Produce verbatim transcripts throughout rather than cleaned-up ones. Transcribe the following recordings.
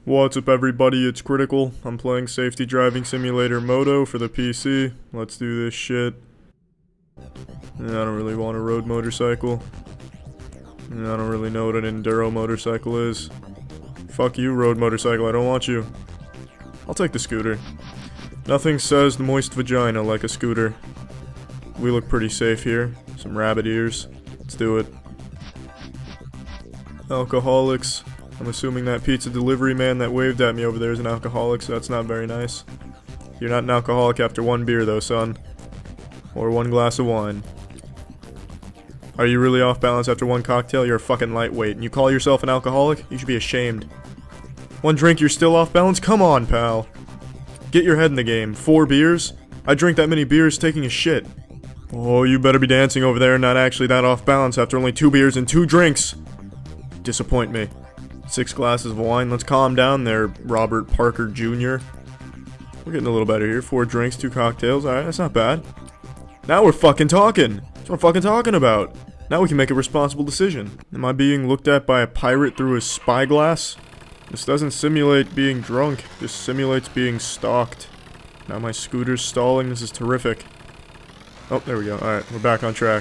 What's up everybody, it's Critical. I'm playing Safety Driving Simulator Moto for the P C. Let's do this shit. I don't really want a road motorcycle. I don't really know what an enduro motorcycle is. Fuck you, road motorcycle, I don't want you. I'll take the scooter. Nothing says moist vagina like a scooter. We look pretty safe here. Some rabbit ears. Let's do it. Alcoholics. I'm assuming that pizza delivery man that waved at me over there is an alcoholic, so that's not very nice. You're not an alcoholic after one beer though, son. Or one glass of wine. Are you really off balance after one cocktail? You're a fucking lightweight, and you call yourself an alcoholic? You should be ashamed. One drink, you're still off balance? Come on, pal. Get your head in the game. Four beers? I drink that many beers taking a shit. Oh, you better be dancing over there and not actually that off balance after only two beers and two drinks. Disappoint me. Six glasses of wine. Let's calm down there, Robert Parker Junior We're getting a little better here. Four drinks, two cocktails. Alright, that's not bad. Now we're fucking talking. That's what I'm fucking talking about. Now we can make a responsible decision. Am I being looked at by a pirate through his spyglass? This doesn't simulate being drunk. This simulates being stalked. Now my scooter's stalling. This is terrific. Oh, there we go. Alright, we're back on track.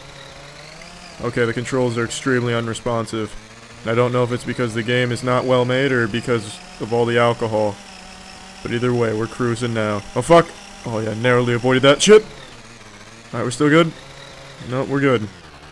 Okay, the controls are extremely unresponsive. I don't know if it's because the game is not well made or because of all the alcohol. But either way, we're cruising now. Oh fuck! Oh yeah, narrowly avoided that shit! Alright, we're still good? No, we're good.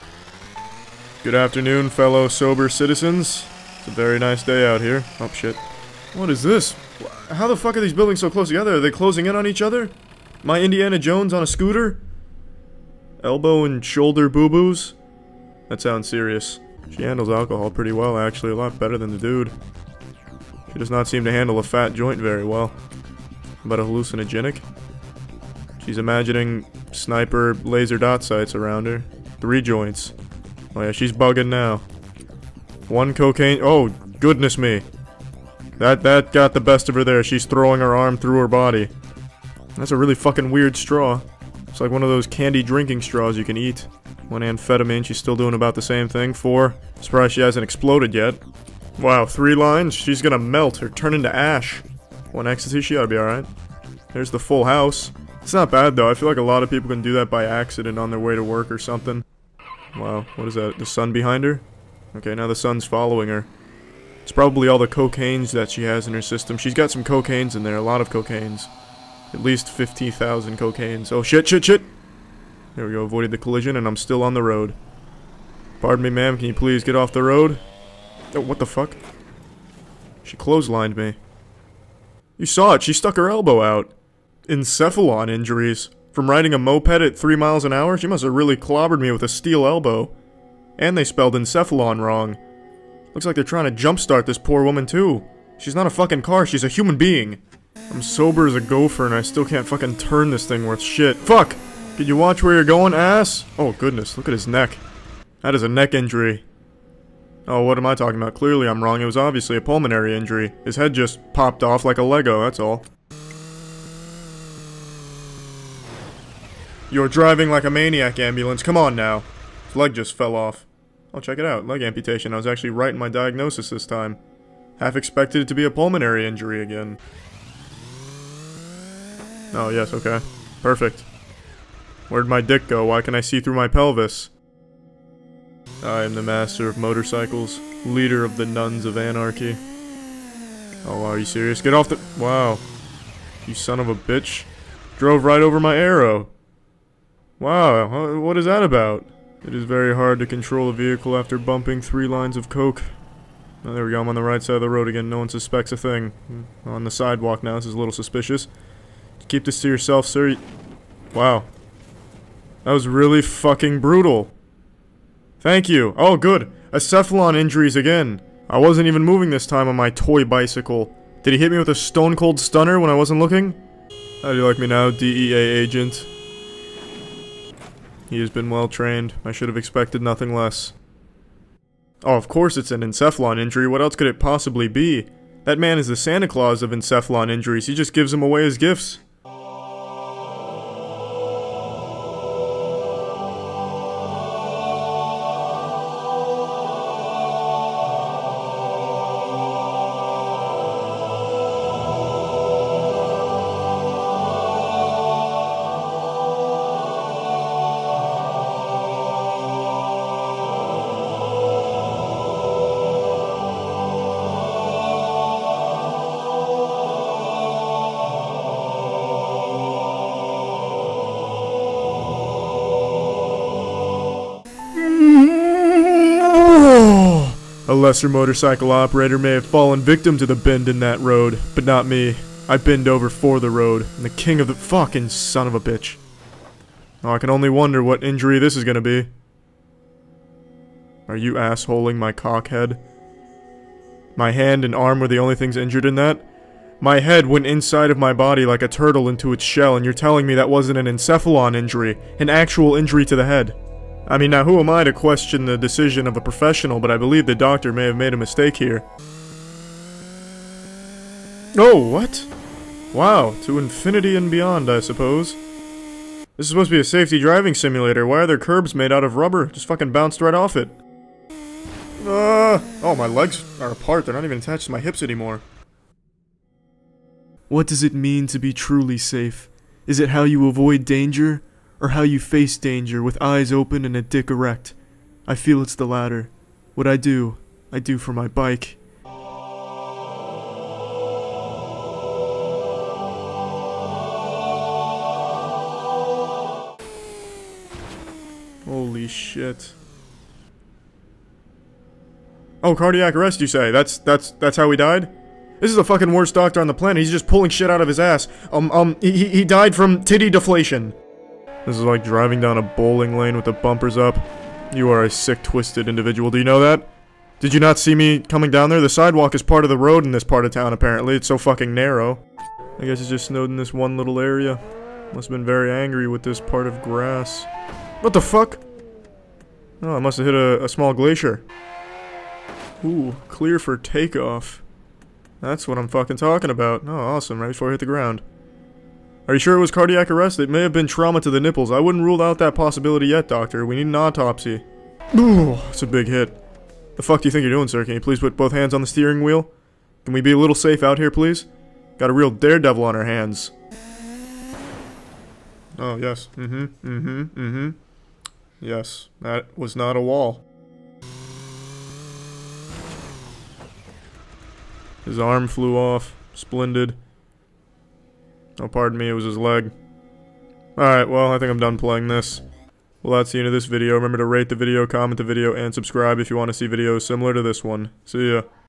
Good afternoon, fellow sober citizens. It's a very nice day out here. Oh shit. What is this? How the fuck are these buildings so close together? Are they closing in on each other? My Indiana Jones on a scooter? Elbow and shoulder boo-boos? That sounds serious. She handles alcohol pretty well, actually, a lot better than the dude. She does not seem to handle a fat joint very well. About a hallucinogenic? She's imagining sniper laser dot sights around her. Three joints. Oh yeah, she's bugging now. One cocaine- oh, goodness me. That- that got the best of her there. She's throwing her arm through her body. That's a really fucking weird straw. It's like one of those candy drinking straws you can eat. One amphetamine, she's still doing about the same thing. Four. Surprised she hasn't exploded yet. Wow, three lines? She's gonna melt or turn into ash. One ecstasy, she ought to be alright. There's the full house. It's not bad though, I feel like a lot of people can do that by accident on their way to work or something. Wow, what is that? The sun behind her? Okay, now the sun's following her. It's probably all the cocaines that she has in her system. She's got some cocaines in there, a lot of cocaines. At least fifty thousand cocaines. Oh shit, shit, shit! There we go, avoided the collision and I'm still on the road. Pardon me, ma'am, can you please get off the road? Oh, what the fuck? She clotheslined me. You saw it, she stuck her elbow out. Encephalon injuries. From riding a moped at three miles an hour? She must have really clobbered me with a steel elbow. And they spelled encephalon wrong. Looks like they're trying to jumpstart this poor woman too. She's not a fucking car, she's a human being. I'm sober as a gopher and I still can't fucking turn this thing worth shit. Fuck! Can you watch where you're going, ass? Oh goodness, look at his neck. That is a neck injury. Oh, what am I talking about? Clearly I'm wrong, it was obviously a pulmonary injury. His head just popped off like a Lego, that's all. You're driving like a maniac, ambulance, come on now. His leg just fell off. Oh, check it out, leg amputation. I was actually right in my diagnosis this time. Half expected it to be a pulmonary injury again. Oh, yes, okay. Perfect. Where'd my dick go? Why can I see through my pelvis? I am the master of motorcycles, leader of the Nuns of Anarchy. Oh, wow, are you serious? Get off the- wow. You son of a bitch. Drove right over my arrow. Wow, what is that about? It is very hard to control a vehicle after bumping three lines of coke. Oh, there we go, I'm on the right side of the road again, no one suspects a thing. I'm on the sidewalk now, this is a little suspicious. Keep this to yourself, sir. Wow. That was really fucking brutal. Thank you. Oh, good. Acephalon injuries again. I wasn't even moving this time on my toy bicycle. Did he hit me with a stone cold stunner when I wasn't looking? How do you like me now, D E A agent? He has been well trained. I should have expected nothing less. Oh, of course it's an encephalon injury. What else could it possibly be? That man is the Santa Claus of encephalon injuries. He just gives them away as gifts. A lesser motorcycle operator may have fallen victim to the bend in that road, but not me. I bend over for the road, and the king of the fucking son of a bitch. Oh, I can only wonder what injury this is gonna be. Are you assholing my cockhead? My hand and arm were the only things injured in that? My head went inside of my body like a turtle into its shell, and you're telling me that wasn't an encephalon injury, an actual injury to the head. I mean, now who am I to question the decision of a professional, but I believe the doctor may have made a mistake here. Oh, what? Wow, to infinity and beyond, I suppose. This is supposed to be a safety driving simulator. Why are there curbs made out of rubber? Just fucking bounced right off it. Uh, oh, my legs are apart. They're not even attached to my hips anymore. What does it mean to be truly safe? Is it how you avoid danger? Or how you face danger with eyes open and a dick erect? I feel it's the latter. What I do, I do for my bike. Holy shit. Oh, cardiac arrest, you say? That's, that's, that's how he died? This is the fucking worst doctor on the planet. He's just pulling shit out of his ass. Um, um, he, he died from titty deflation. This is like driving down a bowling lane with the bumpers up. You are a sick, twisted individual. Do you know that? Did you not see me coming down there? The sidewalk is part of the road in this part of town, apparently. It's so fucking narrow. I guess it's just snowed in this one little area. Must have been very angry with this part of grass. What the fuck? Oh, I must have hit a, a small glacier. Ooh, clear for takeoff. That's what I'm fucking talking about. Oh, awesome, right before I hit the ground. Are you sure it was cardiac arrest? It may have been trauma to the nipples. I wouldn't rule out that possibility yet, doctor. We need an autopsy. Ooh, that's a big hit. The fuck do you think you're doing, sir? Can you please put both hands on the steering wheel? Can we be a little safe out here, please? Got a real daredevil on our hands. Oh, yes. Mm-hmm, mm-hmm, mm-hmm. Yes, that was not a wall. His arm flew off. Splendid. Oh, pardon me, it was his leg. Alright, well, I think I'm done playing this. Well, that's the end of this video. Remember to rate the video, comment the video, and subscribe if you want to see videos similar to this one. See ya.